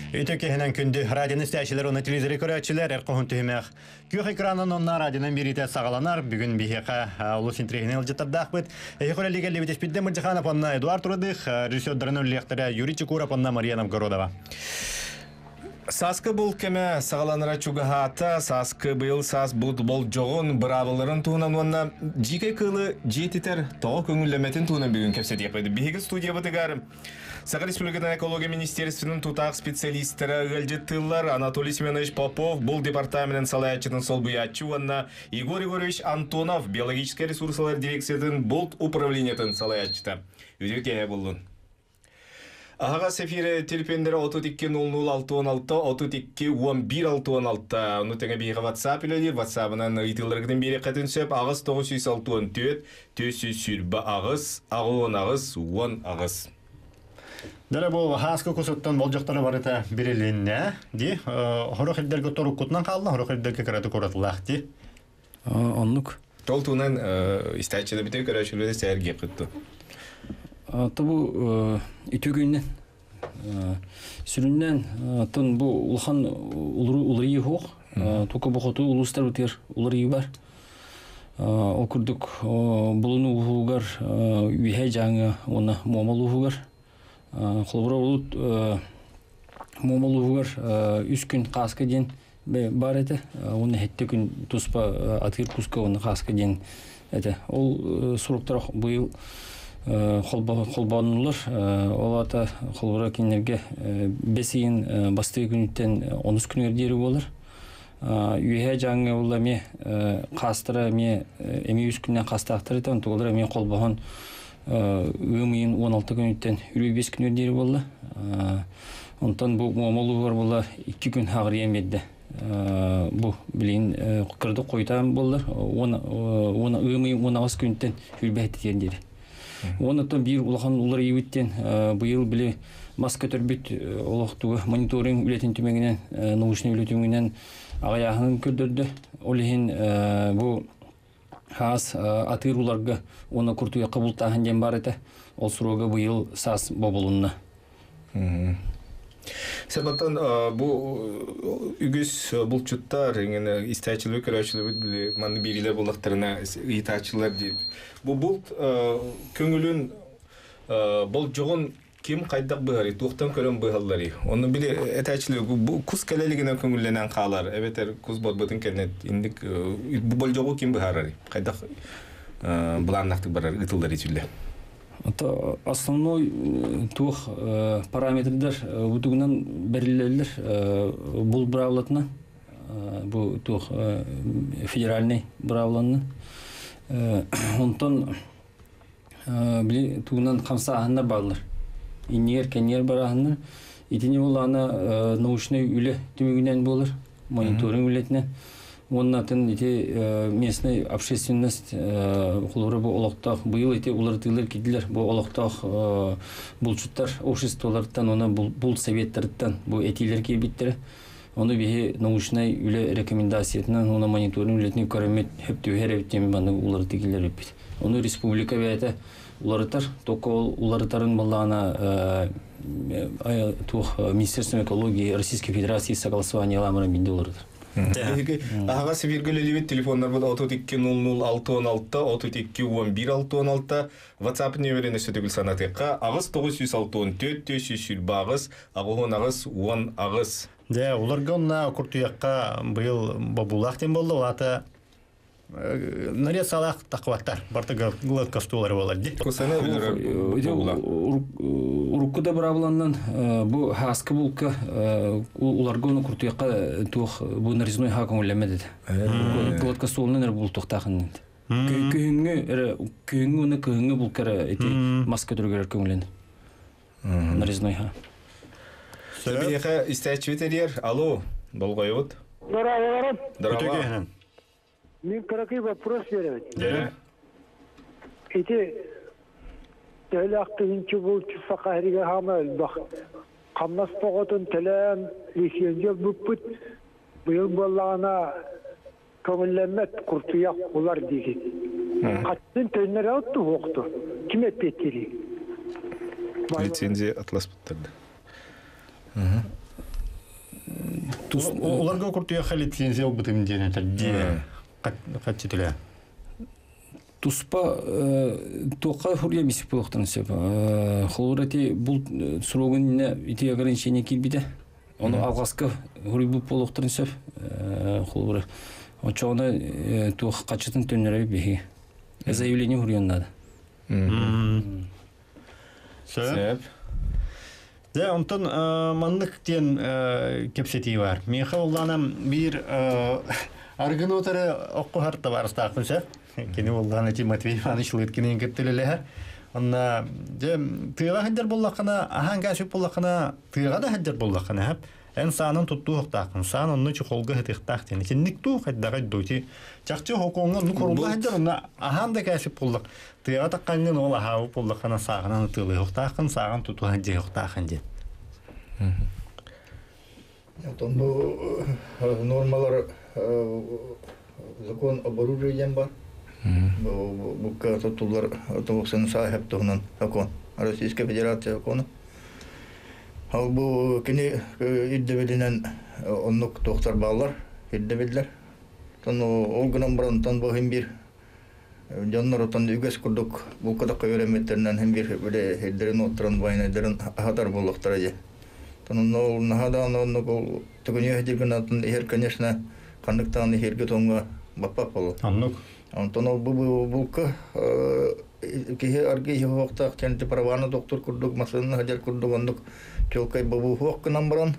Өтөкеһенен күндү радионы стәчилер, оны телевизоры көрәтчилер, әрқоғын түйімәқ. Күйх экранын онна радионын берите сағаланар, бүгін бейхеқа улус интригінен ұлжаттардақ бұд. Әйхөр әлігерлі бетеспетті Мұрджиханов, онна Эдуард Турыдық, режиссердарын өліқтірі Юрий Чекуров, онна Мария Новгородова. Саскы бұл кеме сағаланыра чугахата, саскы бұл сас бұл жоғын бравыларын туынан онна жеке кылы жететер тоғы көңіллеметін туынан бүгін кепсет епеді. Бейгі студия бұтығарым. Саха Республикадан экология министерствінің тутақ специалистері ғылжеттылар Анатолий Семенович Попов, бұл департаментін салаятчының сол бұятчы, онна Игорь Егорович Антонов, биологический ресурсалар дирекциятын бұл управлениетін салаятчыта. Өдеке болын. Аға сефире телефондары 32-00-616, 32-11-616. Оны тәңі бейгі WhatsApp үлелер. WhatsApp-ынан итылырғының бері қатын сөп. Ағыз 964, 400 сүрбі ағыз, ағуын ағыз, 10 ағыз. Дәрі бұл ғасқы көсіттен бұл жоқтары бар еті берелінне. Хорық елдерге тору құтынан қалды, хорық елдерге кірәті көратылақ де. Онлық. Тол туынан істәтшілі бітер көрәшілі сәрге құтты. Табу үтөгөннен сүрүннен тон бу улхан улрый хок тока бохоту улустар утер улрый бар окурдук булуну угар үйе жаңы оны момол угар холбора улут момол угар 3 күн каска ден бар эте оны хетте күн туспа атыр куска оны каска ден эте ол суруктар быйыл холбанылар олата холбора кинерге бесиин басты күнүттен 13 күнөр дери болар. Үйе жаңы улла ме кастыра ме эми 3 күннен кастактыр эте, онтолар ме холбаган өмийин 16 күнүттен 25 күнөр дери болду. Онтон бу момолу бар була 2 күн хагыр эмедди. Бу билин кырды койтам болдур. Оны өмийин 19 күнүттен 25 дери. Онытон бир улахан улар ебиттен быйыл биле маска төрбүт олоктугу мониторинг үлетин түмегинен научный үлетиминен агаяхын көрдөрдү. Олихин бу хас атыруларга оны куртуя кабултахан ден бар эте. Ол сурога быйыл сас бобулунна. Себаптан bu үгіз бұлчуттар истәчілі көрәшілі білі маңны берілер болақтарына итачылар дейді. Бұл көңілін бұл жоғын кем қайдақ бұғары, туқтан көрін бұғалары. Оны білі әтәчілі күз кәлелігінен көңілінен қалар. Әбетер күз бұтын кәлінет. Бұл жоғы кем бұғары, қайдақ бұланнақтық барар, ұтылдар етілі. Основной тух параметрдер утугунан берилелер бул бравлатына бу тух федеральный бравланны онтон били тугунан камсаахандар барлар инер кенер барахандар итини булана научный үле түмүгүнен болар мониторинг үлетинен оннатын ите местный общественность холоры бу олоктак быйыл ите улар тылар кидилер бу олоктак булчуттар обществолардан оны бул советтерден бу этилер кибиттер оны бихи научный үле рекомендациятынан оны мониторинг үлетин көрөмөт хептүү херебтен баны улар тигилер бит оны республика бете улартар токол улартарын балана тух министерство экологии Российской Федерации согласование ламара бинде улартар. Аға севергілі телефондар бұл 32-00-616, 32-11-616, WhatsApp нөмірін өсетігіл санатыққа, ағыз 964, 400 бағыз, ағығын ағыз, 10 ағыз. Оларға онна күртуяққа бұйыл бабулақтен болды, олаты нарет салақ тақуаттар, бартыға ғылық кастуылары болады. Көсіне Уруккуда бравланнан бу хаскы булка уларга оны куртуякка тух бу нарезной хакым үлемеді. Глотка столынан бул тухтахын. Күйіңі оны күйіңі булкара маска түргерер көңілен. Нарезной ха. Сөбейеқа истәчветерер. Алло, болғай от. Здорово. Мен краткий вопрос берем. Эти Телактынчы булчу сакарига хамал бак. Камнас тоготун телен лисенже бүппүт. Быйыл боллагана көңүллөнмөт куртуяк булар деген. Каттын төнөр атту окту. Ким эпеттери? Лицензия атлас буттарды. Оларга куртуяха лицензия бутым дене тадди. Катчитиле. Туспа тоқа хурья мисик болуқтан сеп. Холурати бұл срогын ити ограничение килбиде. Оны алғасқы хурья бұл болуқтан сеп. Холура. Очоғына тоқ қачытын төннері бейі. Заявление хурья надо. Сеп. Да, онтон манлык тен кепсети бар. Меха олланам бир аргынотары оққы харта бар стақын сеп. Кені олланы ти Матвей Иванович Лыткинен кептелелер. Онна тыйга хәддер буллакына, ахан кәсеп буллакына, тыйга да хәддер буллакына һәп. Эн санын тутту хтакын, сан онны чуколга хтактак тени. Кинник ту хәддәгә дути. Чакчы хокоңга ну корулга хәддер онна ахан да кәсеп буллак. Тыйга такканын ол аһау буллакына сагынан тылы хтакын, сагын туту хәддер хтакын ди. Потом нормалар закон об оружии бар. Бука тулар автобусын сахип тогнан закон. Российская Федерация законы. Ал бу кини иддебелинен оннук доктор баллар иддебеллер. Тон олгынан баран тон бу хим бир жаннар тон үгес курдук бу кадак өреметтернен хим бир биле хеддерин отран байнадырын хатар болуктар же. Тон ол нагадан оннук түгүнү хедирген атын эгер конечно кандыктан эгерге тонга баппап болу. Аннук Антон булка кие арги хоктак ченте правана доктор курдук масын хаjar курдук ондук чолкай бабу хок намбран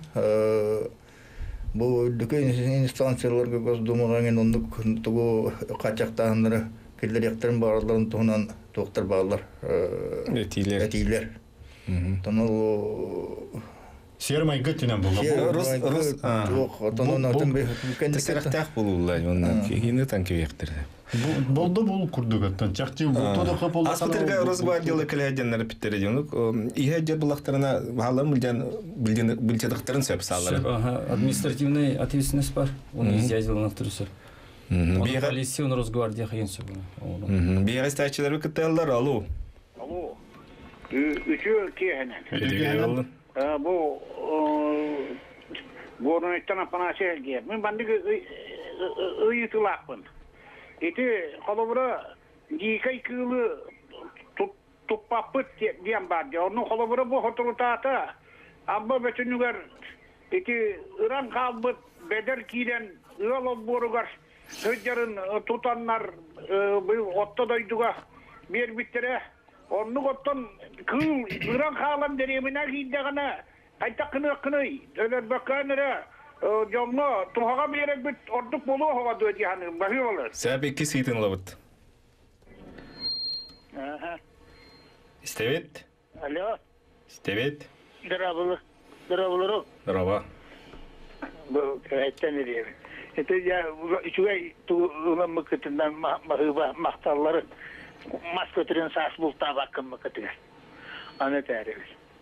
бу дүкө инстанцияларга Госдумаганын ондук тугу качактаандыры келдеректерин барларын тугунан доктор баалар этилер тонол сермай гыттынан булга. Рус тонон атын тесерактак булулар, ондан кийин танкевектер. Болды бул курдугаттан чакчы бул тодока болду. Аспитерге Росгвардиялы келеденлер питтереденук. Ihe же булактарына балам билден сөп саллар. Административная ответственность бар. Он изъязвил турсы. Полиция он Росгвардия хенсу. Бия стачылар кеттелер алу. Алло. Üçü kiyenen. Bu Bornoyttan apanaşa geldi. Ben bandı uyutulakpın. Eti kolobura dikay kılı tuppapıt diyen vardı. Onun kolobura bu hoturutata abba bütünüger eti Iran kalbıt beder kiren ıral borugar sözlerin tutanlar bu otta doyduga bir bittere onu ottan kıl Iran kalan deremine gidegana kayta kınıy öler bakanlara Jomno, tuhaga berek bit orduk bolu hava dödi hani bahi olur. Sebep iki sitin lavut. Aha. İstevet. Alo. İstevet. Dırabılır. Rava. Bu kayıttan ne diyeyim. Ya şuraya ulan mıkıtından mahıba mahtarları maskotların sas bulta bakın mıkıtı. Anlatayım.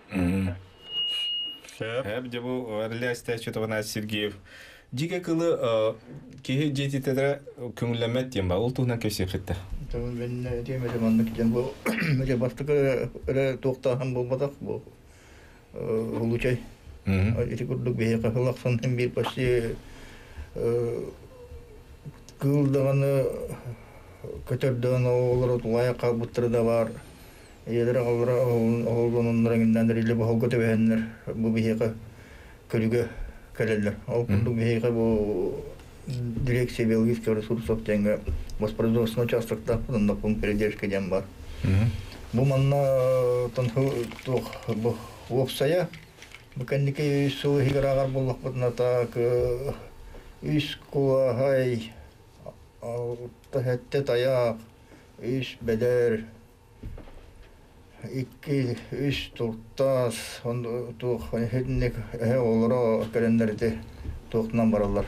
Hep de bu varlığa statutu bana Sergeyev. Diga kılı ki jetitede köngüllemet diyeyim ba. Oltuğuna köşe kıttı. Tamam ben diyemedim anlık için bu. Mesela bastık tohtahan bulmadık bu. Huluçay. İti kurduk bir kafalaksan hem bir başı kıldığını kötürdüğünü olur olaya kalbıttırı da var. Yedere kaldıra oğlunun rengindenleriyle bu halka tebehenler bu biheka kölüge keleller. O kurduk biheka bu direksiya Белгийского ресурсов тенге воспроизводственного участокта bunun pun передержка дем бар. Bu manna tanhu tuh bu opsaya mekanik su higaragar bullak butna tak iş kuahay tahette taya iş beder iki üç turtas tuh hednek olara kalenderde tuhtnan baralar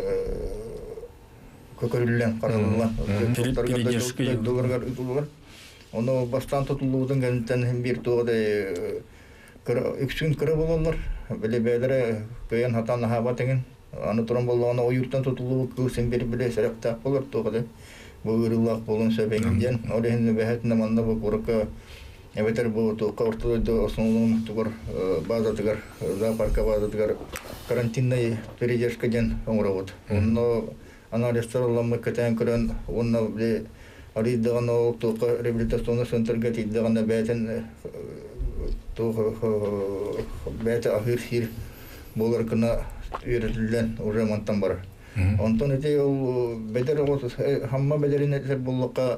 kökörüllen karallar dolarlar ütülür onu baştan tutulduğundan gelen bir tuğda üksün kırı bulunlar böyle belere köyen hatan hava tengin anı turan bolağına o yurttan tutuluğu kılsın bile serekta olur tuğda bu ırılak bulun sebengiden oraya behetinde manda bu korku evet bu tuğda ortada da osnolun tuğur bazı tıgar zaaparka bazı tıgar карантинный передержка ден оңыравыд. Онно анализтарыламы кәтән көрін, онно біле ариддағана ол туқы реабилитационный центрға тейдіғана бәтін бәті ахыр сир болар кына үйретілден уже мантан бар. Онтон өте ол бәдер хамма бәдерін әтер болуққа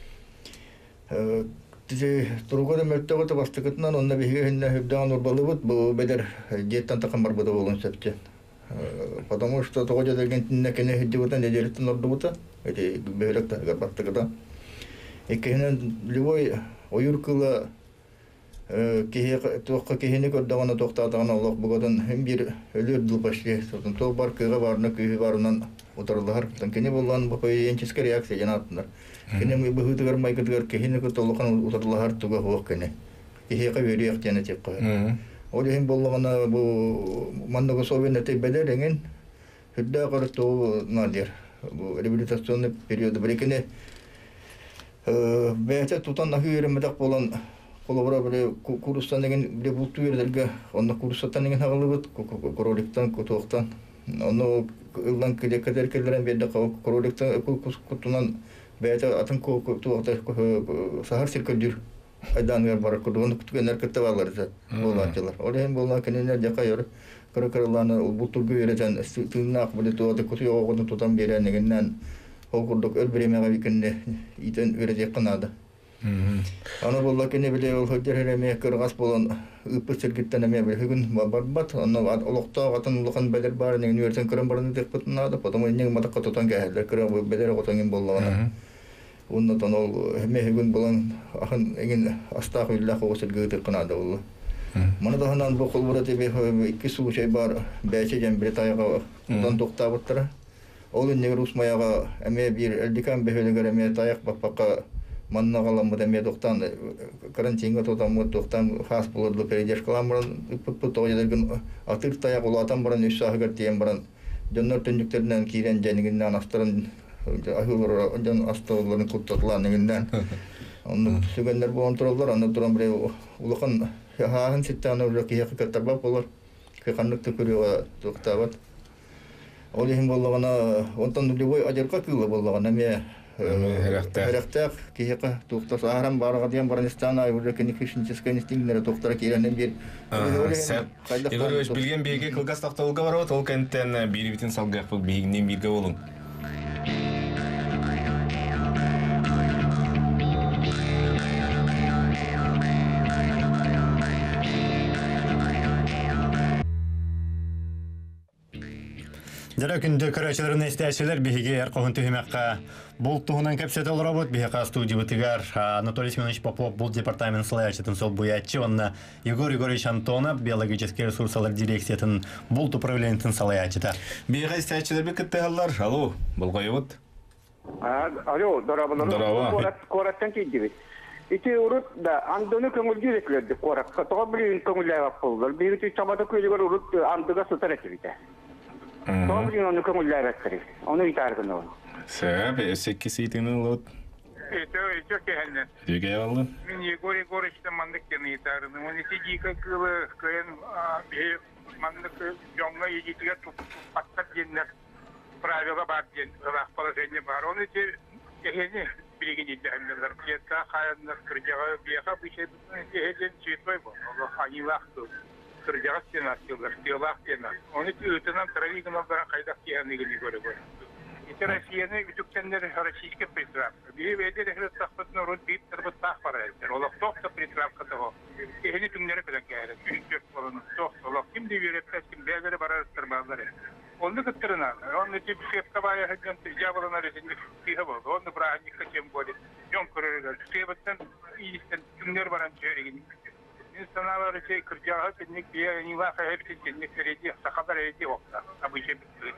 Тургода мөлтөгөтө бастыкытынан онна биге хинне хөбдөгөн урбалыбыт бу бедер жеттен такан бар буда болгон сепче. Потому что тогожа дегентинне кене хиддиготан эделиттен ордубута, эти белекте габаттыгыда. Экенен любой оюркыла кеhe тоққа кехене көрдөгөнө токтатаган Аллах бугадан hem bir ölür дулбашке, сотун то бар кыга барына күйү барынан утарлар. Кене болгон бу поенческая реакция жанаттар. Кене ми быгытыгар майгытыгар кехене көтөлгөн утарлар туга хок кене. Кехе кабери яктяны тек кой. Ол hem болгона бу мандыгы совенете бедеренген хүддө көртө надир. Бу реабилитационный периоды брекене бәте тутан нахүйремедак болон колобра биле курстан деген биле булту бердерге онда курстан деген хагалыбыт короликтан котоктан оно ылдан кедер келдерен берде короликтан кутунан бәте атын котокта сахар сиркөдүр айдан бар кодон күткөнөр кеттебалар болачылар олен болна кенелер жакайыр көрөкөрланы бултугу беретен тыйнак биле тода котогодун тутан берен дегенден окурдук өлбүремеге викенде итен өрөжек кынады. Аны болла кене биле ол хөдөрөмө кыргас болон ыппычыргыттан эме бүгүн барбат аны олокто атын улукан бедер бар неген өрсен көрөн барын деп бутнады потому неген матакка тотан келдер көрө бедер готонген боллагана оннотон ол эме бүгүн болон ахын эген астагылла косылгыты кынады ол мана даханан бу колбора тебе икки суу бар бәче жем бир тайга дан токтабыттыр ол неген русмаяга эме бир элдикан бехөлөгөр эме таяк бакпакка маннагалам да доктан карантинга тотам доктан хас болду передержкаламран путоядыргын атыр таяк улатан баран үч сагыр тиен баран жоннор төндүктеринен кийрен женигинден астырын ахылар жон астыларын куттатлан негинден онну сүгөндөр болон туралар аны туран бир улакан хаан ситтаны уже кияк каттарба болор кандыкты көрүп доктабат ол эми болгона онтон любой ажырка кылы болгона эме Характер киека туктас арам барга дигән барнистана уже клинический инстинктлары туктара кирәнен бир. Игорь билген беге кылгас такталга барып ол кенттен бири битин салгак бул бигинен бирге болун. Дөрөкүндө көрөчүлөрүн эстәчелер биге эркогун төһмәккә бул туһунан кепсете олробот биге студия битигар Анатолий Семенович Попов бул департамент слаячтын сол буячы онна Егор Егорович Антонов биологический ресурслар дирекциятын бул управлениятын салаячыта. Биге эстәчелер бекеттелер. Алло, булгайбыт. Алло, дорабалар. Кораттан кийди. Ити урут да андыны көңүлгө экледи коракка тоо билин көңүлгө болду. Биги чамада көйгөр урут андыга сутар этибите. Тообилин оны көңүлгө экледи. Оны итаргын ол. Себеп эсекки ситинин лот. Это кехенен. Диге алды. Мен Егор Егоровичтен мандык кени итарын. Оны сидика кылы кыен бе мандык жонга егитиге паттат денер. Правила бар ден, расположение бар. Оны кехени билигидилер. Кетка хаяндар кыржага бияка бишет кехен читпай бу. Ол ханилахты. Кыржага сенастылар, тилахтена. Оны үтөнөн травигына кайда кехенигини көрөгөр. Россияны үтүктендер российский притрав. Бии веде рехлет тахпатны род бит тарбат тахпарайлар. Олак тохта притравка того. Эхни түмнере кедан кайрат. Үчтөк болон тох. Олак ким диверет, ким бегере барар тарбалар. Онды кыттырына. Онды тип шефка бая хаган жабалана резинди фиха болду. Онды браанник качем болит. Жон көрөрөр. Шефаттан ийстен түмнер баран жөрегин. Инстаналары чей кыржага кенник бия нива хайбитин кенник реди сахадар реди окта. Абыйше бит.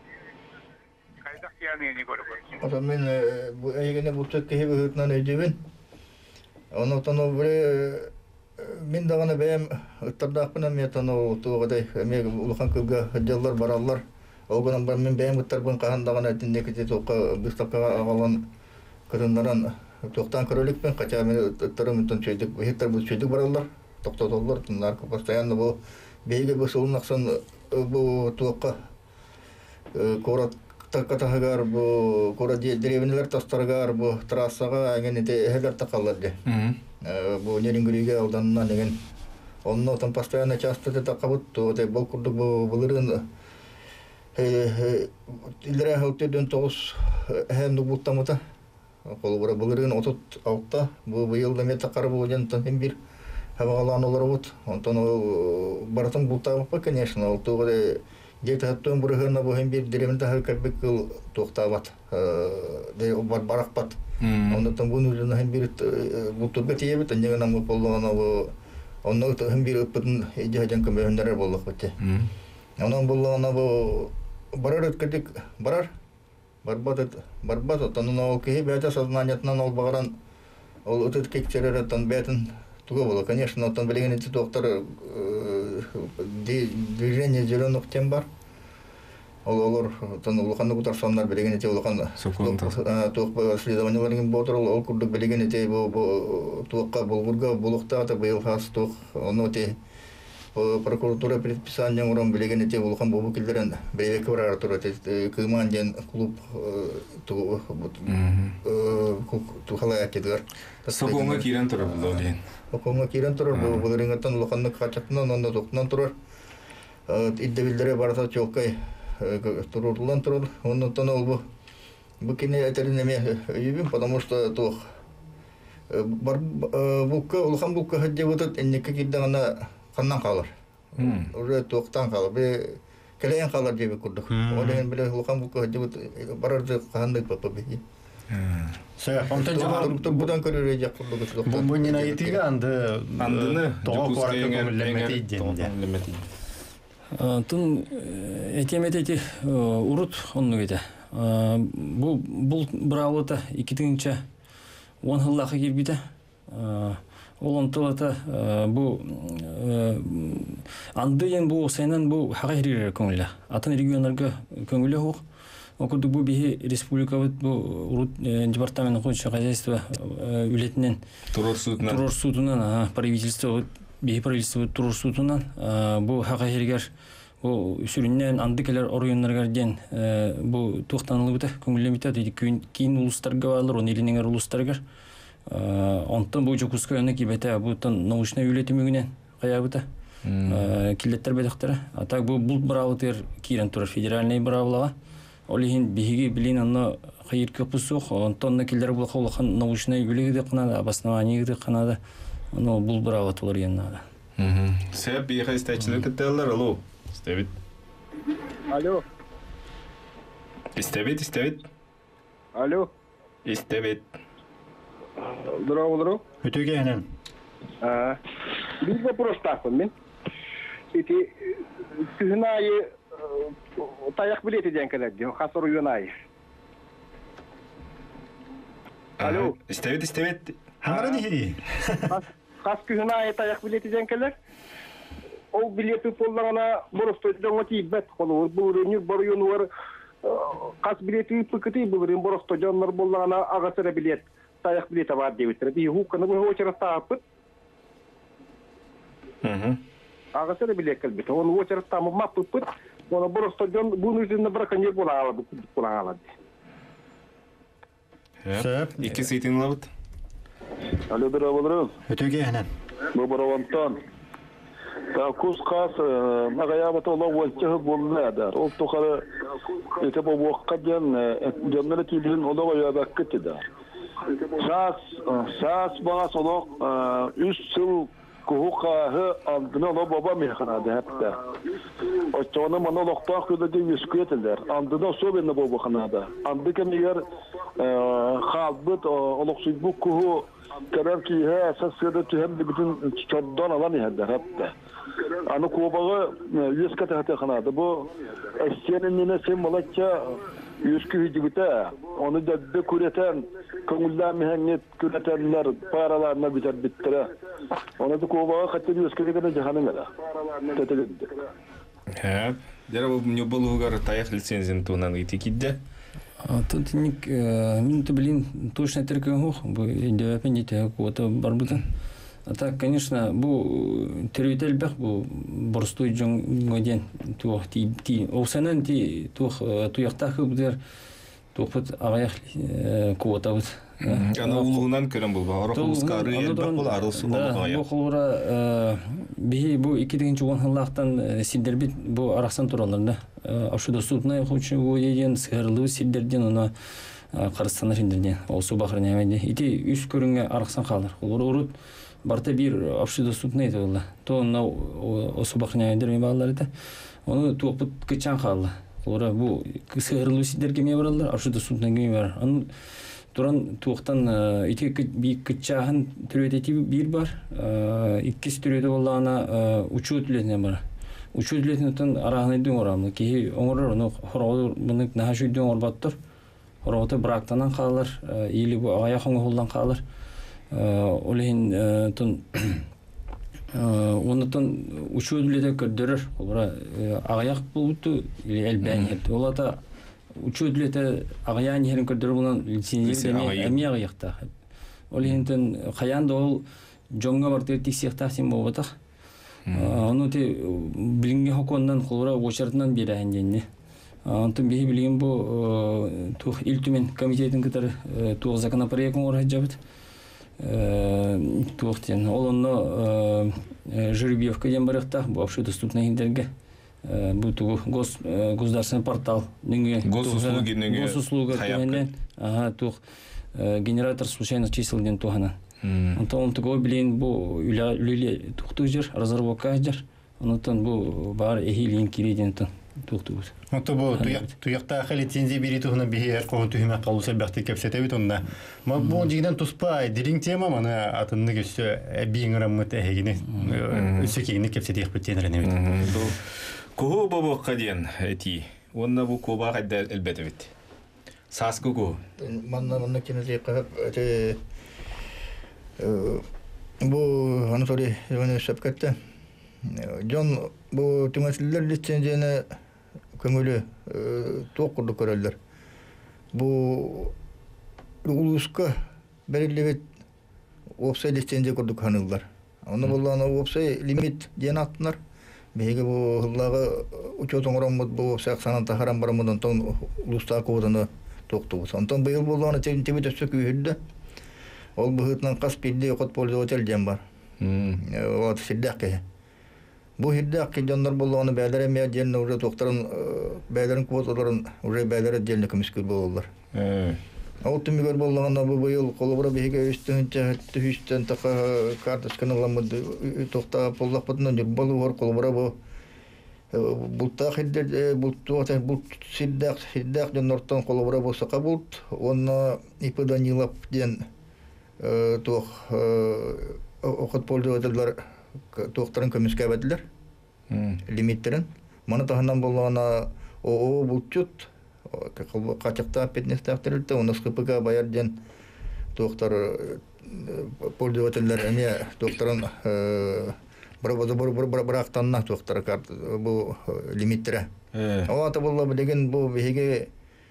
Мен бу эгене бу төккө хебетнан өдүбүн. Онотон бир мен дагана бем ыттардакпын мен тоно тугадай мен улхан кылга жаллар бараллар. Олгонан бар мен бем ыттарбын кандагана тиндеки токка быстакка агалан кырындаран токтан көрөлүкпен кача мен ыттарым тон чөйдүк хеттер бу чөйдүк бараллар. Токтотоллар тындар постоянно бу бейге босылын ақсан бұл туаққа корат тақатағығар бұл кора деревнелер тастарғар бұл трассаға әгенеті әгер тақаларды. Бұл нерингүріге алданына деген onun otan постоянно часто это кабут то это был курдук булырын илре халтыдын тоғыз хәндүк бултамыта колбура булырын отут алтта бу быйылда мета карабы ugyантан бир хавалан олар вот онтон бартын бултамы конечно ол тогы где-то хаттон бурыгына бу бир деревенде хакабык токтабат де баракпат онтон буну жана бир бултурга тиебит анжагана бу поллогона onun hem bir öpün ihtiyacın kömürler bolluk bitti. Onun bollağına bu barar etkedik barar barbat onun o ki beyaz сознанияттан ol bağıran ol ötüt kekçerlerden beytin tuğu bolu. Конечно, ondan bilgin eti doktor движение зеленых тем бар. Олар тан улаханны кутарсаннар билеген ете улахан тук следованияларың ботор ол курдук билеген ете бу туакка болгурга булукта ата быйыл хас тук ону те прокуратура предписание урам билеген ете улахан бу килдерен бейек барар тура те кыманден клуб ту халая кедер Соконга кирен тура булден. Соконга кирен тура бу булынгаттан улаханны качатынан онда токтан турар идде билдере барса чоккай турулан турул он тонол бу кине этеринеме юбим потому что то бар букка улхан букка хадде вот эннеке киддана каннан калыр уже токтан калыр бе келен калыр деп курдук одан биле улхан букка хадде вот барарды кандай папа бе Сэ онтон жабар будан көрөй жак курдук бу нина итига Андыны тоого коракка көмүллемети Тун этеметети урут онну кете. Бул бравлыта 2-нче 10 жыллакка кирбите. Ол онтолата бу андыен бу сайнан бу хагайрыр көңүлө. Атын региондарга көңүлө хок. Окуду бу бихи республика бу урут департамент коюнчу хозяйство үлетинен турурсутунан правительство правительство турурсутунан бу хагайргер бу сүрүннен андыкелер оройоннарга ден бу токтанылыбыта көңүлөмүтө кийин улустарга баалар он элинеңер улустарга онтон бу жокускаяны кибете бутан научный үлетимигинен каябыта килеттер бедактары а так бу бравлытыр кирен турар федеральный бравлага олихин биги билин аны хайыр көпүсөк онтон килдер бул колхан научный үлеге кана обоснованиеге кана ну бул бравлыт болор яннада Себ бихай стачилер кеттелер алло Стебит. Алло. Истебит. Алло. Истебит. Здорово. Өтөгенен. Bir вопрос такой, мен. Эти сыгнае таяк билети денкелер, хасыр юнай. Алло. Истебит. Хаңара дихи. Хас сыгнае таяк билети денкелер. Ол билети полларына боростойдон тибет колор бурунур борюнур кас билети пыкыты бурун боростойдоннор болларына агасыра билет таяк билети бар дебитер би хуканы бу очера таапыт агасыра билет келбит он очера таамы маппыт оны боростойдон буну жүзүнө браконьер болала бу кулаңала Сэп. Iki seating lobut. Алло, здорово. Өтөгенен. Бу боровантан. Та кус кас магаябата Аллах вачча буллада. Ол тохара эте бу ваккаден жоннары тилин Аллах ябак кетти. Сас багас Аллах 3 жыл кухукахы алдына Аллах баба механада хапта. Очоны мана Аллахта көдө юскетелер. Алдына особенно баба ханада. Андык эмер халбыт Аллах субу куху karar ki he esas sırada tühem de bütün çaddan alan yerde hatta. Anı kobağı yüz katı hatta kanadı. Bu eşyanın yine sembolakça yüz kühücü bite. Onu da kureten, kömüller mühennet kuretenler paralarına biter bittire. Onu da kobağı hatta yüz kühücü cehanım ela. Tetelikti. Hep. Dera bu nübuluğar tayak lisenziyen tuğunan itikidde. Тут минуты, блин, точно теркан хох, бу индивидуальный те кого-то барбута. А так, конечно, бу тервитель бах бу борстой жонгоден тух ти осанан ти тух туяктахы бидер тухпут агаяк куотабыт. Аны улуунан көрөн бул бар. Орохускары элбак бул арылсы болгая. Бу холура би бу 2-нче хыллактан сидербит бу араксан тураларда. Ашуда судна хочу ойен сырлы сидерден ана Кыргызстанга сидерден. Осу бахрын эмеде. Ити үс көрүнгө араксан калыр. Олар урут барта бир ашуда судна эте болла. То на осу бахрын эмеде балдар эте. Оны туупут кычан калды. Олар бу сырлы сидерге ме баралар, ашуда судна ме бар. Аны Туран туқтан ити бик кычаһын түрөтети бир бар. Иккис түрөтө боллана учуу түлетне бар. Учуу түлетнен араганы дөң орамлы. Ки оңорор ону хороо муну нахашы дөң орбаттыр. Хорооты брактанан калыр, или бу аяк оңголдан калыр. Олен тун онутун учуу түлете көрдөрөр. Олар аяк булуту или элбен хет. Олата учудлете агаян херин көрдөр булан лицензия эми агаякта. Ол хинтен каянда ол жонга бартер тиксиякта сим болбатак. Аны те билинге хокондан холора очартынан берәһен денне. Антын бии билген бу тух илтүмен комитетин кытар тух законопроект орга жабыт. Тухтен олонно жеребьевка ден баракта бу вообще доступна хиндерге. Буту государственный портал. Госуслуга. Тух генератор случайных чисел ден тухана. Антон такой блин бу люли тухтужер разработка жер. Онтон бу бар эхилин кириден тухтуз. Ото бу туякта лицензия бери тухна бихер кон тухима калуса бахти кепсете бит онда. Ма бу жигден туспай дирин тема мана атынны көсө биңрам мөтегине үсекигине кепсете ихпетенерене бит. Кого бабу каден эти? Онна бу коба кайда элбете бит. Саску ко. Манна кинезе кап эте бу анатори яваны шапкатта. Жон бу тумаслар лицензияны көңүлү токурду көрөлдөр. Бу улуска белгилебет опсай лицензия курдук ханылдар. Аны болланы опсай лимит ден аттынар. Беге бу хыллага учетон ороммут бу саксанан тахаран барамыдан тон улуста коданы токту. Сонтон быйыл болгону тебит өсөк үйүддө. Ол быгытнан кас пилди кот пользователь дем бар. Вот сиддакке. Бу хиддакке жондар болгону бәдәре ме ден уже токторун бәдәрен квоталарын уже бәдәре делне көмүскүл болдулар. Алтын мигөр болгону бу быйыл колобра беге үстүнчө түштөн така карточканы ламды токта поллапытын болу бар колобра бу булта хиддер бултуата бут сиддак жоннортон колобра болса кабулт онна иподанилап ден тох окот пользовательлар тоқтарын көмүскө бәдилер. Лимиттерин. Мана тахандан болгона булчут качакта петнестактерилте у нас КПК баяр ден тоқтар пользовательлер эме тоқтарын брактанна тоқтар карт бу лимиттере. Ата болла деген бу беге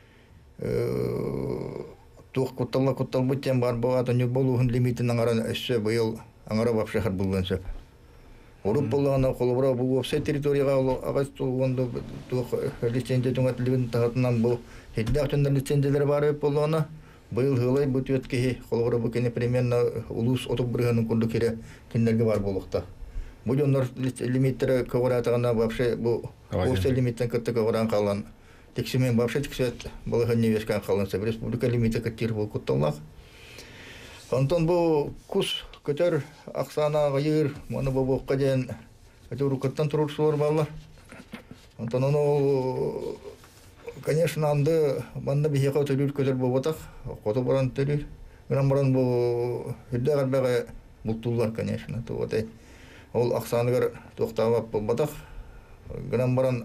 тох коттал бутен бар бу ата не болуун лимитин аңара эссе быйыл аңара вообще хат булган сөп. Уруп болгона колбура бу все территорияга агас болгондо тох лицензия туңатылгын тагатынан бу хеддактын лицензиялер бар болгона быйыл хылай бу төткеи колбура бу кене примерно улус отуп бирганын курду кере киндерге бар болукта. Бу жоннор лимиттери кабаратагана вообще бу все лимиттен кытты кабаран калган. Тексимен вообще тексет болгон невескан калганса республика лимиты каттыр бул кутталак. Антон бу кус көтөр аксана гайыр маны бобокка ден көтөр кыттан турушулар баллар. Антон ону конечно анды манда бихека төлүр көтөр боботак кото баран төлүр грам баран бу хүддагар бага буттулар конечно то вот ол аксаныгар токтабап болбатак грам баран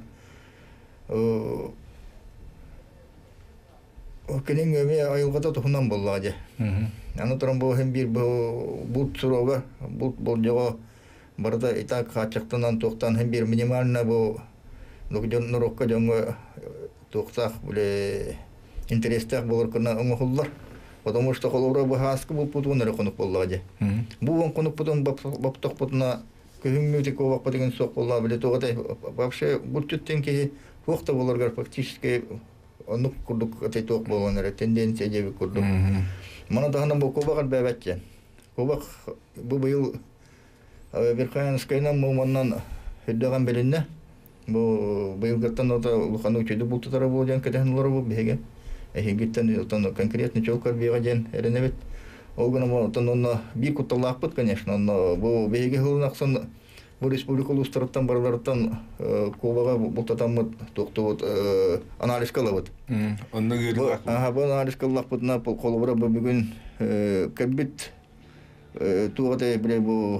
Окенин эме айылгата тухунан болла же. Аны туран бу hem бир бут сурога бут болжого барда итак качактан токтан hem бир минимально бу ногдон норокка жонго токтак биле интерестак болор кына оңохуллар. Потому что холовра бахаска был путун реконук боллади. Бу он конук путун бапток путна көхүмүти ковак деген сок болла биле тоготай вообще булчуттен ки вокта болоргар фактически онук курдук атай ток болгонер тенденция жеби курдук. Мана дагана бу ковагар бебетче. Ковак бу быйыл Верхаянскайнан момоннан хөддөгөн белинне. Бу быйыл гаттан ота лухану чөдү бултутара болгон кеденлер бу беге. Гиттен отан конкретно чолкар бегаден эренебет. Олгана отан онна бир кутталаппыт, конечно, но бу беге хылнаксын бу республика улустараттан барлардан ковага бултатаммыт токтот анализ кылабыт. Онна гыры. Бу анализ кылаппытна колобра бүгүн кебит тугата биле бу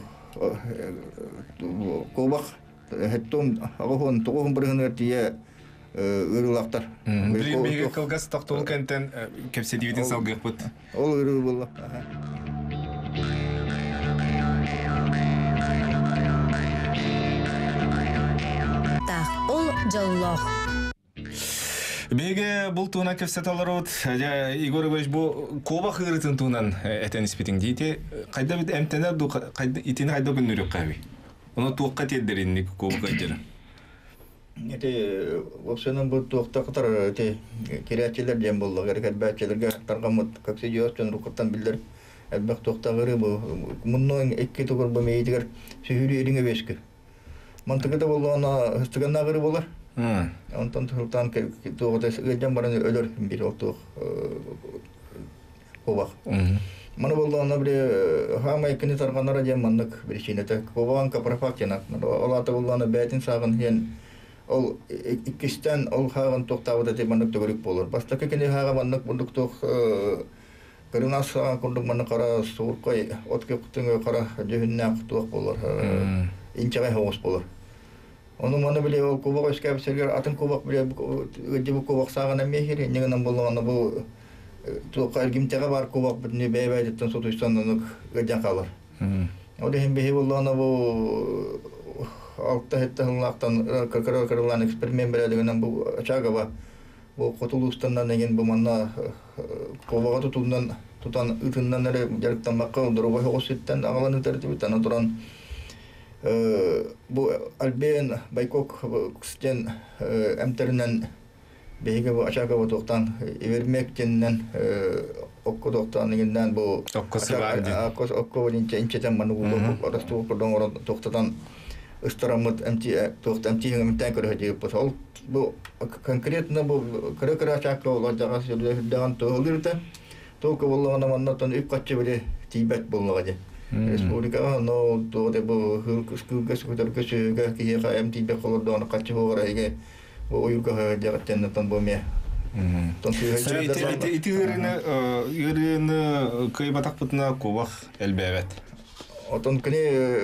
ковак хеттон агон тогон биргенер тие ырылактар. Беге кылгас токтол кентен кепсе дивиден салгыппыт. Ол ырыл болла. Так, ол жаллох. Беге бул туна кепсе таларот, Игорь Иванович бу коба хырытын тунан этен испитинг дейте. Кайда бит эмтенер ду кайда итин кайда күнүрүк каби. Оны туакка тедеринник коба кайдыр. Эти вообще-нам будут тохтактар эти кирячилер дем болду. Геркетбачилерге таргамыт как сидиостон рукаттан билдер. Элбек тохтагыры бу муннон экки тугур бу мейдигер сүйүрү эриңе бешке. Мантыгыда болгона хыстыганнагыры болар. Онтон тултан тогота гедем баран өлөр бир отук кобак. Мана болгона бир хама экини тарганара дем мандык бир шинете кобанка профактена. Алата болгона бетин сагын хен ол иккистен ол хаган токтабыда деп мандык төгөрүк болор. Баштакы кени хага мандык бундук ток кырынаса кундук мандык кара сууркой отке кутуңө кара жөһүннак ток болор. Инчагай хогос болор. Onu mana bile o kovak eskap serger atın kovak bile bu kovak sağana mehiri negen bolğanda bu toqal gimtege var kovak bitne beybeydetten sotuştandan gajan kalır. O da hem behi bolğanda bu altta hettanlaqtan kırılan eksperiment belediğinden bu açaga var. Bu Qotulustandan negen bu manna kovağa tutan ıtından nere jarıktan bakka duruğa hoşetten ağlanı tertibi tanıdıran bu Alben Baykok kısten emterinden behiga bu aşağı bu toktan vermekten okuduktan neginden bu okko inçeten manu bu arastu kodon toktan ıstaramut emti hemten körücü bu bu konkretna bu kara aşağı olacak şöyle toğulurda toku bollağına manatan ipkaçı bile Tibet bollağı Respublika no to de bu hırkıskı kötürküsü ki MTB kolordan kaçı horayge bu uyuka jagatten tan bu me. Итирine кайбатак путна ковак элбебет. Отон кene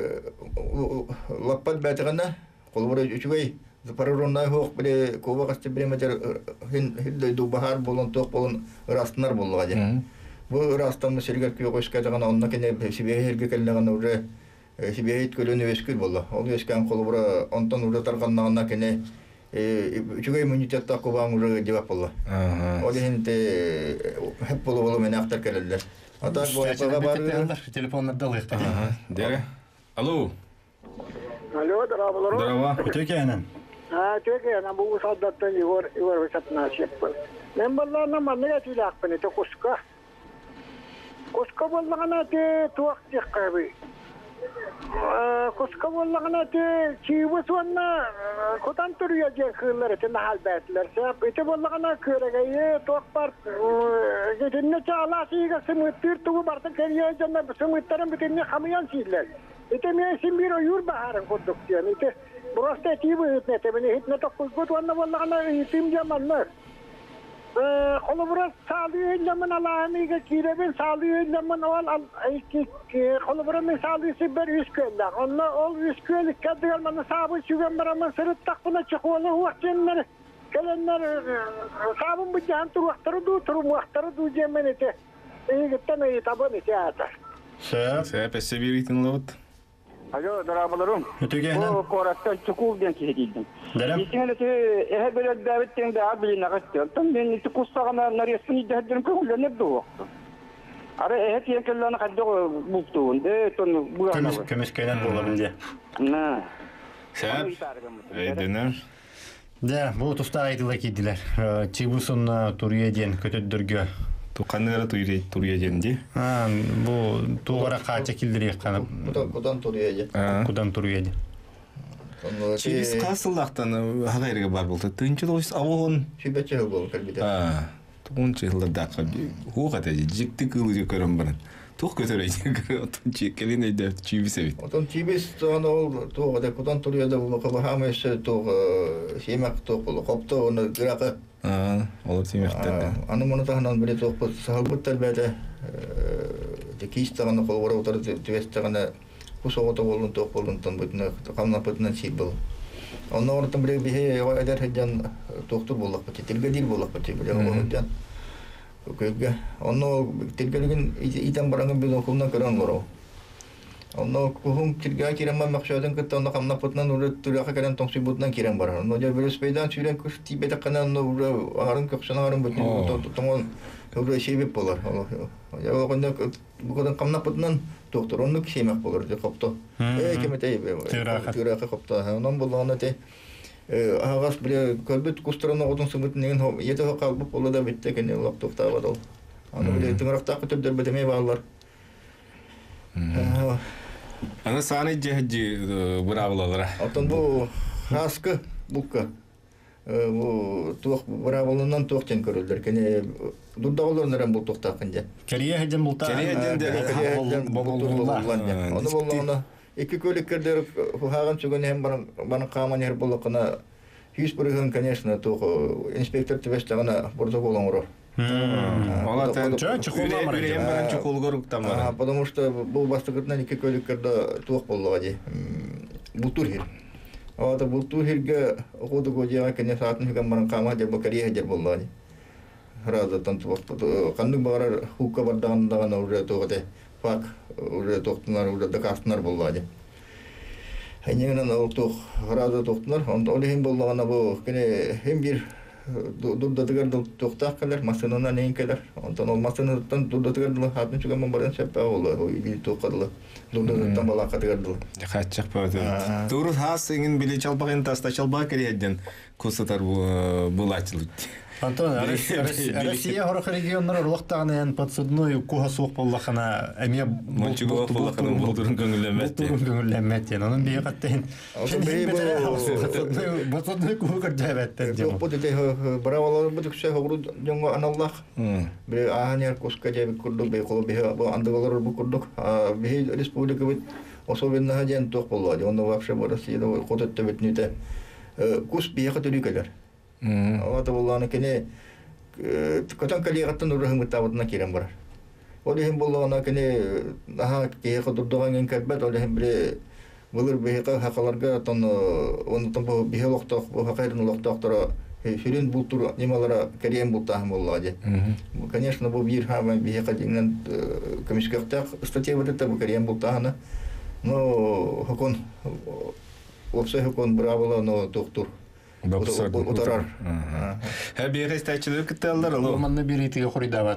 лаппат бәтегәнә колбора үчүгәй запарондай хок биле ковак асты биреметер хин ду бахар болон ток болон растнар болган. Bu rastan meselger ki qoşka dagana onna kene sibehirge kellegana ure sibehit kölөнү eskül bolla. Ол eskan kolbura ondan ure targanna kene üçüge immunitetta koban ure cevap bolla. O dehinte hep bolu meni aktar kelediler. Atak bu yapaga bar telefonlarda lıqta. Dere. Alo. Alo, darabalar. Daraba. Tökeenen. Ha, tökeenen bu saddattan Igor Vesatna şep. Men ballarna manne tilaqpene to kuska. Kuska bollagana te tuaq tiqqabi. Kuska bollagana te çiwis wanna kotan turya jekler te nahal batler sap ite bollagana körege tuaq par gedinne çalasiga simüttir tu barta keriye janna simütterin bitinne xamiyan sizler. Ite me simbiro yur baharın koduktiyan ite broste tibu hitne te beni hitne tokkut wanna bollagana itim jamanlar. Kolubra sağlığı zaman Allah'ımıza kireben sağlığı zaman ol kolubra misali siber üsküller. Onlar ol üskülük kadar manı sabı sügen beraber sırıt takpına çıkıyorlar vaktinler. Gelenler sabun bu cihan tur vaktarı du cemenete. İyi gittim iyi tabanı teatar. Sep esebiritin lavut. Alo, darabalarım. Tökeenen. Bu koraktan çukur den kihedildim. Derem. İçinleti böyle davetten de abiline kaçtı. Tam ben iti kustağına naresini dehdirim köhüller ne bu vakti. Ара эт якеллана кадды буктуун. Тон бугана. Көмескенен болабын де. На. Сәп. Эйденер. Да, бу туста айтыла кидилер. Чибусын турьеден көтөддөргө. Туканнары турья денди. Бу тугара кача килдирек кана. Кудан турьеде. Кудан турьеде. Чибис касылдактан хагайрга бар болду. Тынчы дос авон. Чибече бол калбиде. Тугунчы жылдакка хугата жикти кылы көрөм бар. Тух көтөрөйдү. Тунчы келине де чибисебит. Отон чибис тоно тугада кудан турьеде бол кабахамеш туг семак туг бол копто оны грака. Олар семектер. Аны моны тахнан бире туг бол сахалбыттар бәде. Кистаганы колбора утар твестаганы кусогото болун туг болун тон бутна камна бутна сибл. Онно ортон бире бихе эдер хаджан тугтур боллак бити тилгедил боллак бити бире болудан. Көкөгө онно тилгелген итен баранган бил окулдан көрөн горо. Онно кухун тилге кирема максадын кытта камна бутнан улы туряка келен тонси бутнан кирен бар. Онно же бирес пейдан сүрен күш тибете канан улы арын көксөнө арын бутнан томон улы шебеп болар. Я огонда бугадан камна бутнан доктор онны кемек болар деп копто. Кемете туряка копто. Онон болгону те агас бире көлбүт кустурана одун сымытын ете калып болду да битте кене лаптопта бадал. Аны бире тыңракта көтөдөр бедеме балалар. Аны саны жеһди бравалар. Атын бу хаскы букка. Бу тук бравалынан токтен көрүлдөр. Кене дурдаголорнан бул токтакынжа. Керие хеден булта. Керие хеден Аны болгону iki köлеккердер хаган чуган hem бана каман ер болокна 100%, конечно, то инспектор твестагана протоколон урор. Потому что был бастыгытнан iki köлеккерде тук боллагади. Бултурхир. Ада бултурхирге году годяга кене саатын хаган бана кама деп Керие хедер боллагади. Раза танту канды бара хукка бардаган уже тогаде. Фак уже тоқтунар уже дакастынар боллади. Хайнегенен олтук раза тоқтунар, онда олехин боллагана бу кене hem бир дурдатыгар тоқтак келер, машинана нейин келер. Онтан ол машинатан дурдатыгар хатын чуган баран сеппе болду. Ой тоқадылы. Дурдатыган балакатыгардылы. Хачак бады. Тур хас ingen били чалбагын таста чалбак кереден кусатар булатылы. Антон, Россия хорох регионнар улактаган подсудной куха сук боллахана эмия мончуго боллахана болдурун көңүлөмөт. Көңүлөмөт. Анын бии каттен. Подсудной куха кырдабаттан. Жокпуд де бравалар бутук ше хогру жонго аналлах. Бир аханер куска жебик курду бей колу бей андыгалар бу курдук. Бей республика бит особенно хаден ток болду. Онда вообще бу Россияда кототто битнүтө. Кус бей катырыкалар. Ата болланы кене катан калигаттан урахын мытабытына кирен бар. Олехин болланы кене аха кее кодурдоган калбат олехин бире булыр бейка хакаларга тон онтон бу бихелокток бу хакайрын локтоктора хирин бултур немалара керен бултахым боллади. Конечно, бу бир хама бейка дигнен комиссияктак статья вот это бу керен бултахана. Но хакон опсе хакон бравала но доктор Утарар. Хәбир истәчлек китәләр алар. Манны бир итеге хоридават.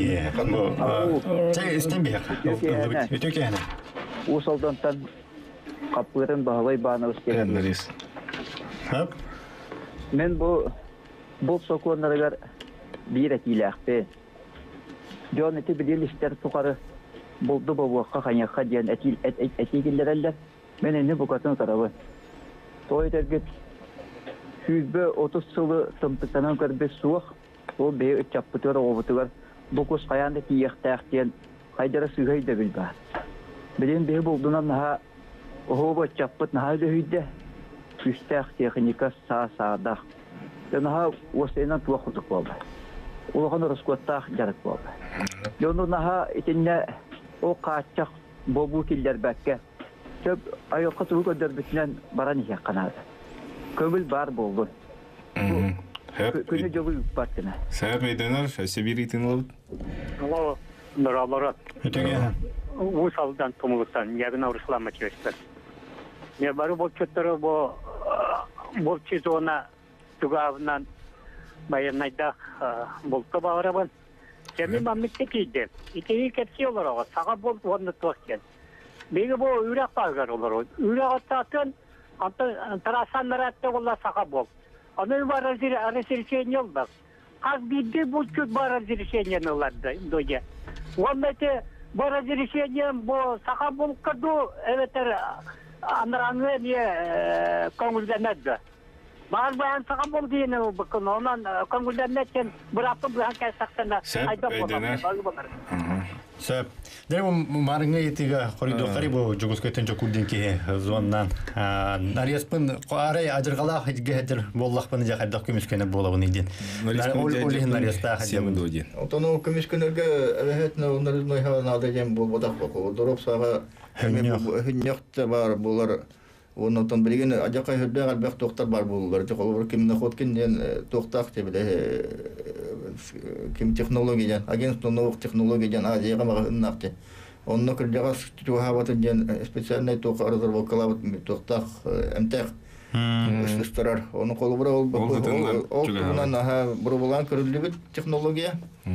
Чәй истембек. Өтөкәне. Усалдантан капырын баһалай баны үскән. Хәп. Мен бу соконнарга бир әтиләхпе. Җан ите билен истәр тукары булды бу вакка ханьяка дигән әтигелләр. Мен инде бу катын тарабы. Той дәргет Hüzbe 30 yılı tımtısanan körbe suğuk, o bey ötçapıtır oğutugar, bu kus kayanda tiyektäkten kaydara süğey de bilba. Bilen bey bulduğundan naha, oğu ötçapıt naha da hüyde, üstek teknika sağ-sağda. Naha osayından tuğakuduk oldu. Ulağın rıskottak jarık oldu. Yonu naha itinne o kaçacak bobu killer bekke, söp ayokka tuğuk öderbisinden baran ihek kanadı. Kömül bar boldu. Köne jobu batkına. Sebep edenler sebir itin oldu. Alo, merhabalar. Ötөкәне. Bu saldan tomuluktan yarın avruslama çalıştılar. Ne bari bu kötleri bu çizona tugavından bayanayda bolta bağıraban. Semi mamlıkta kiydi. İteyi kepsi olur o. Sağa bol onu tuvakken. Beni bu ürek bağır olur. Ürek atlatın. Tarasanlar attı onlar sağa bol. Onun var razirişen yok bak. Az bildi bu küt var razirişen olardı. Doya. Onmete var razirişen bu sağa bol kadu. Evet anlarını niye konuldenmedi. Bazı bayan sağa bol diyene bakın. Ondan konuldenmeden bıraktım bu hangi saksana. Sep, eydener. Söp. Дербу марыңа етига коридордары бу жугускөтөн жокурдинки зоннан нарияспын арай ажыргала хидгедер боллахпын жакайдак көмүскөнө болобун идин. Олин нарияста хадем. Отону көмүскөнөргө эветне онорузной хавана деген болбодак баку. Дороп сага хыньякта бар булар. Онотон билген ажакай хөдө албак доктор бар булар. Жоколор кимне хоткин ден токтак тебеле ким технологиян агентство новых технологиян Азияга магыннакты. Онно кырдагас тугабатын ден специальный ток разработкалабыт токтак эмтех. Исторар. Оны колубура ол тугунан бурбулан көрүлүбүт технология.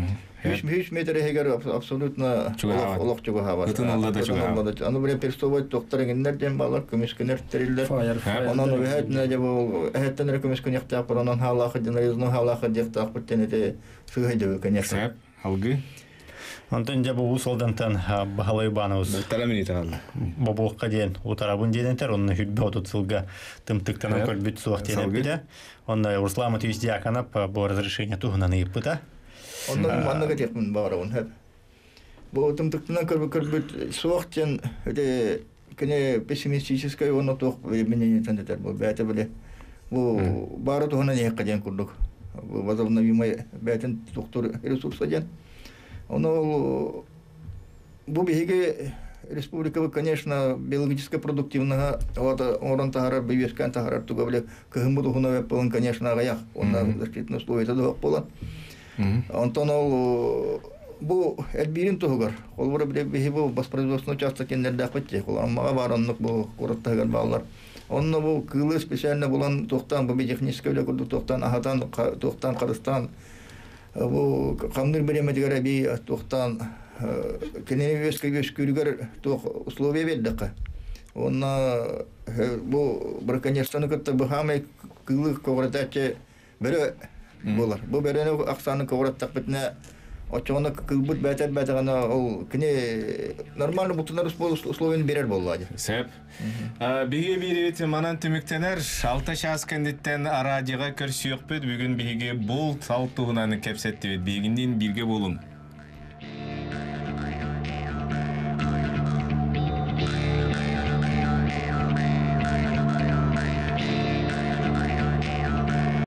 3 метр егер абсолютно олох тугабат. Аны бире перстовой доктор гендерден балар көмүскөнөр терилдер. Онон өһөтнө же бул өһөттөн көмүскөн якта онон халахы жана халахы дефтак биттенете сүйөйдө конечно. Алгы. Антон жабу усолдантан бахалай банус. Таламини тагал. Бобуққа дейін утарабын дейдентер, оны хүтбе отыцылға тымтықтан көрбіт суақтен әппіді. Онда Урслама Тюздиаканап бұл разрешение туғынан еппіді. Онда маннаға текмін бары он әп. Бұл тымтықтан көрбіт суақтен кіне пессимистической оны тоқ менен тәндетер. Бұл бәті біле. Бұл бары туғынан еққа ден күрдік. Бұл возобновимый бәтін доктор ресурса ден. Оно бу биге республика, конечно, биологически продуктивного вот орон тагара бивескан тагара тугавле кыгымбу хуна полон, конечно, гаях. Он защитные условия это пола. Антонол бу элбирин тугар. Олвора бивебу воспроизводственную часть кендерде акпетте. Мага баронлук бу кураттаган баллар. Онно бу кылы специально булан токтан бу технический өлөкүрдү токтан ахатан токтан Кыргызстан bu kamdır bilemediğer bir tohtan kendine göskürüger toh условия verdik. Ona bu bırakanyasını katta bu hamle kılık kovratacı böyle bolar. Bu berene aksanı kovratak bitne açığına kılbut beter betagana o kine normal butunlar условия берер боллады. Сеп. Биге бирет манан түмүктенер алта шас кандидаттан арадига көрсөкпөт бүгүн биге бул салтугунан кепсетти бигиндин бирге болум.